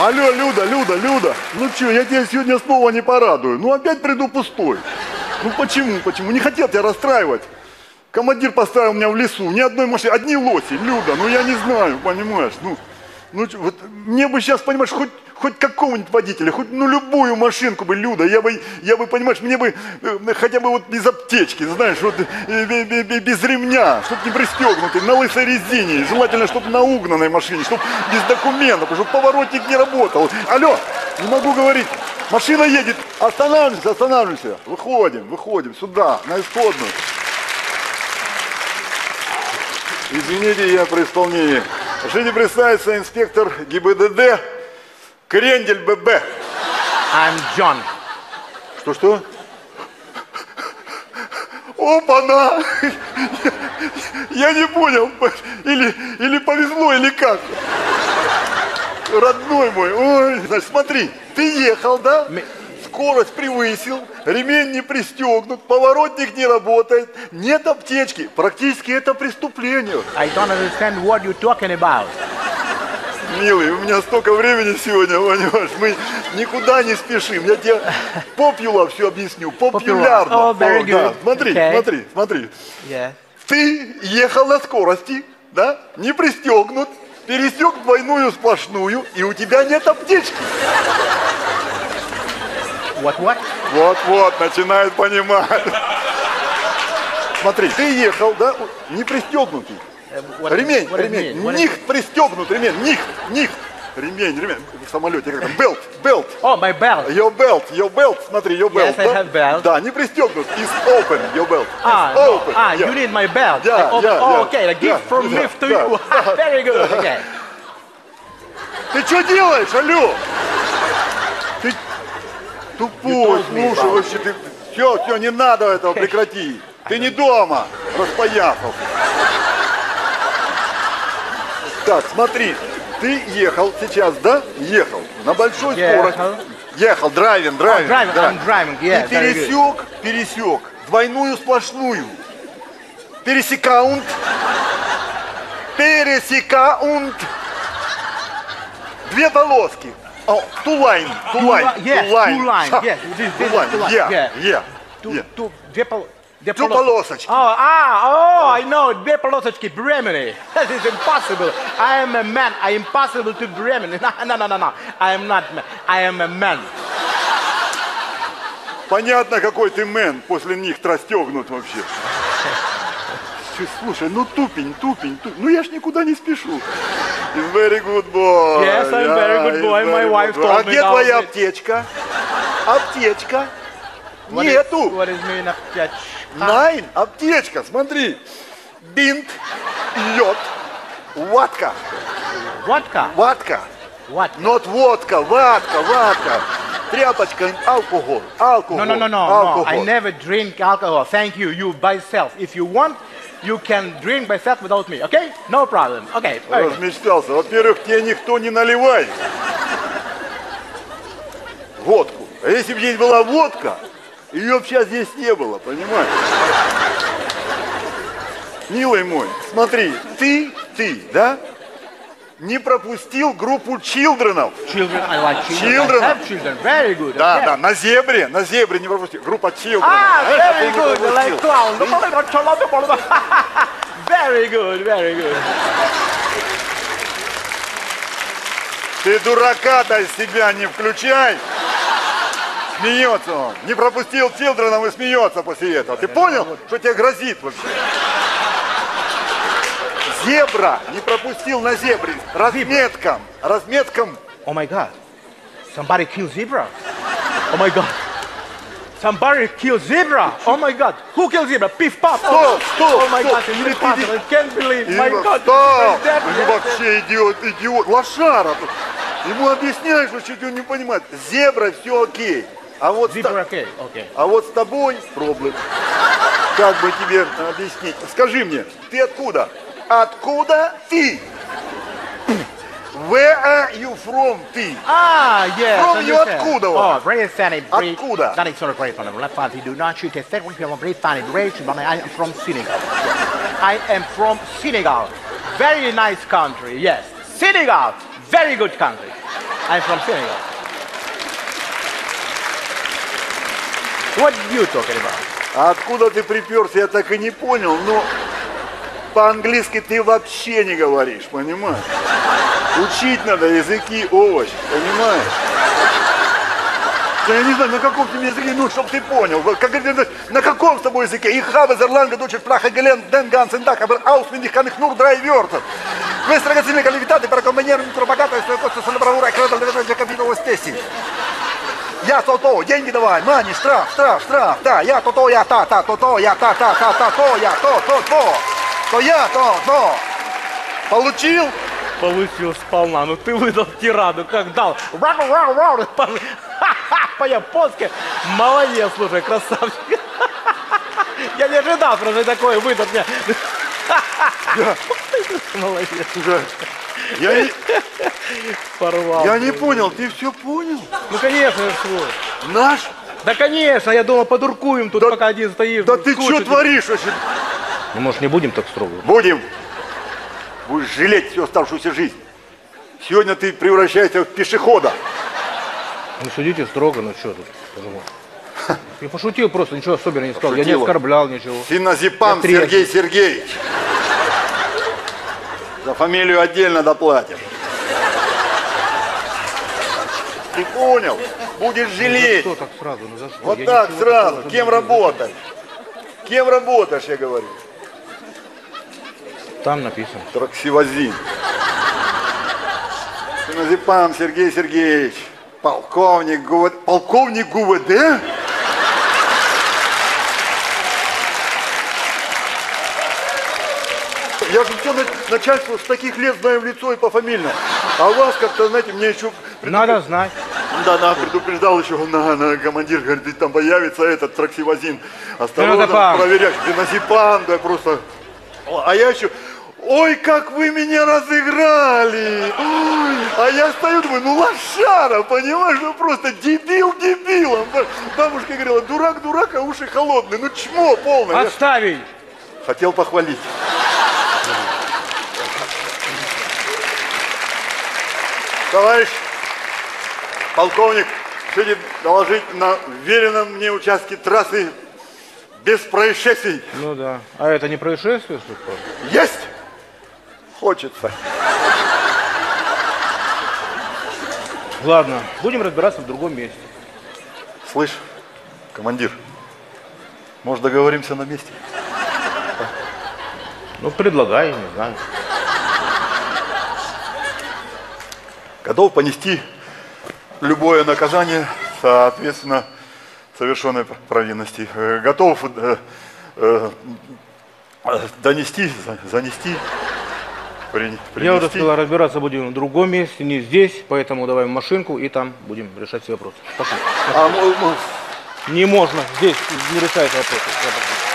Алло, Люда, ну что, я тебя сегодня снова не порадую. Ну опять приду пустой. Ну почему? Не хотел тебя расстраивать. Командир поставил меня в лесу, ни одной машины, одни лоси, Люда, ну я не знаю, понимаешь, ну вот мне бы сейчас, понимаешь, хоть какого-нибудь водителя, хоть любую машинку бы, Люда, я бы, понимаешь, мне бы хотя бы вот без аптечки, знаешь, вот без ремня, чтоб не пристегнутый, на лысой резине, желательно, чтобы на угнанной машине, чтобы без документов, чтобы поворотник не работал. Алло, не могу говорить, машина едет, останавливайся, выходим сюда, на исходную. Извините, я при исполнении. Разрешите представиться, инспектор ГИБДД Крендель ББ. I'm John. Что? Опа-на! Я не понял, или повезло, или как? Родной мой, ой, значит, смотри, ты ехал, да? Скорость превысил, ремень не пристегнут, поворотник не работает, нет аптечки. Практически это преступление. I don't understand what you're talking about. Милый, у меня столько времени сегодня, понимаешь, мы никуда не спешим. Я тебе популяр все объясню, популярно. Oh, very good. Да. Смотри. Yeah. Ты ехал на скорости, да, не пристегнут, пересек двойную сплошную, и у тебя нет аптечки. What? Вот, начинает понимать. Смотри, ты ехал, да, не пристегнутый. Ремень. Нихт пристегнут, ремень. Ремень. В самолете как там? Belt. Oh, my belt. Your belt. Смотри, your belt. Yes, I have belt. Да, не пристегнут. Is open, your belt. Open. Yeah. You need my belt. Yeah. Okay, a gift from me to you. Very good. Okay. Ты что делаешь, алло? Ты тупой, слушай, вообще ты... Все, не надо этого, прекрати. Ты не дома, распоясал. Так, смотри, ты ехал сейчас, да? Ехал на большой скорости. Ехал, драйвинг. I'm driving, yeah. И пересек двойную сплошную. Пересекаунт. Две полоски. Two line. Yes, Two полосочки. I know, две полосочки, Bremen. That is impossible. I am a man. I am impossible to Bremen. No. I am not man. I am a man. Понятно, какой ты мэн, после них расстегнут вообще. Слушай, ну тупень. Ну я ж никуда не спешу. Very good boy. Yes, I'm very good boy. My wife told me. А где твоя аптечка? Аптечка? Нету. What is mean аптечка? Найн, аптечка, смотри. Бинт, йод, ватка. Ватка? Not водка, ватка. Тряпочка, алкоголь. No. I never drink alcohol. Thank you. You by self. If you want, you can drink by self without me. Okay? No problem. Okay. Размечтался. Во-первых, тебе никто не наливает водку. А если бы здесь была водка, ее бы сейчас здесь не было, понимаешь? Милый мой, смотри, ты, да? Не пропустил группу чилдренов. Children, I like children. I have children. Very good. Да, на зебре не пропустил. Группа чилдренов. Very good. Like clown. Very good. Ты дурака-то из себя не включай. Смеется он. Не пропустил чилдренов и смеется после этого. Ты понял, что тебе грозит вообще? Зебра не пропустил на зебре. Разметкам. Oh my God. Somebody killed zebra. Oh my God. Somebody killed zebra. Oh my God. Who killed zebra? Piff Pop. Стоп. Oh my God. It's impossible. I can't believe. My God. Стоп. Ты вообще идиот. Лошара. Ему объясняешь, что чуть он не понимает. Зебра, все окей. А вот с тобой проблем. Как бы тебе объяснить? Скажи мне, ты откуда? Откуда ты? Where are you from, ты? Yes. From you откуда? Oh, very funny. Откуда? That is not great. Do not shoot a second. Very funny. I am from Senegal. I am from Senegal. Very nice country. Yes. Senegal. Very good country. I'm from Senegal. What you talking about? А откуда ты приперся, я так и не понял, но по-английски ты вообще не говоришь, понимаешь? Учить надо языки, овощи, понимаешь? Я не знаю, на каком тебе языке, ну, чтобы ты понял. Как говорится, на каком с тобой языке? Ich habe sehr lange Deutsch Sprache gelernt, den ganzen Tag, aber auswendig kann ich nur 3 Wörter. Questa ragazzina qualificata per accompagnare un propagato e questo sono bravura e credo di aver già capito voi stessi. Я то-то, деньги давай, мани, штраф, да, я то-то, я та, то-то, я та, то, я то я, то. Получил? Получил сполна. Ну ты выдал тираду, как дал. По-японски. Молодец, слушай, красавчик. Я не ожидал, просто такое выдал мне. Молодец. Порвал. Я не понял, ты все понял? Ну конечно, я свой. Наш? Да конечно, я думал, подуркуем тут, пока один стоишь. Да ты что творишь вообще? Ну, может, не будем так строго? Будем. Будешь жалеть всю оставшуюся жизнь. Сегодня ты превращаешься в пешехода. Ну, судите строго, ну что тут? Я пошутил просто, ничего особенного не сказал. Я не Пошутила. оскорблял ничего. Синазепам Я трезвый. Сергей Сергеевич. За фамилию отдельно доплатим. Ты понял? Будешь жалеть. Что так сразу? Ну за что? Вот Я так ничего сразу. такого Кем не работаешь? Кем работаешь, я говорю? делаю. Там написано. Траксивозин. Синазепам Сергей Сергеевич. Полковник ГУВД? Я же все начальство с таких лет знаю в лицо и по фамилии. А вас как-то, знаете, мне еще... Надо знать. Да, предупреждал еще на командир, говорит, там появится этот траксивозин. Осторожно, Феназепам. проверять. Феназепам, да, просто... А я еще... Ой, как вы меня разыграли! Ой, а я стою, думаю, ну лошара, понимаешь, ну просто дебил дебилом. Бабушка говорила, дурак, а уши холодные, ну чмо полное. Я Отставить! хотел похвалить. Товарищ полковник, сегодня доложить на веренном мне участке трассы без происшествий. Ну да. А это не происшествие, что ли? Есть? Хочется. Ладно, будем разбираться в другом месте. Слышь, командир, может договоримся на месте? Ну, предлагай, не знаю. Готов понести любое наказание, соответственно, совершенной провинности. Готов донести, занести, принести. Я уже сказал, разбираться будем в другом месте, не здесь, поэтому давай в машинку и там будем решать все вопросы. Пошли. А, Не можно, здесь не решается вопросы.